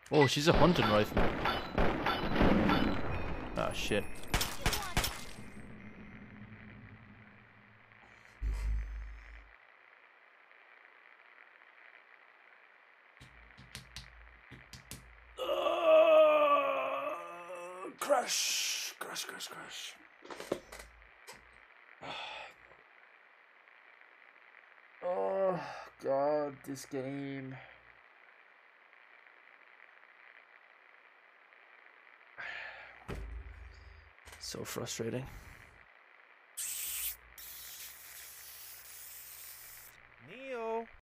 Oh, she's a hunting rifle. Ah, shit. Crash, crash, crash, crash. Oh god, this game. So frustrating.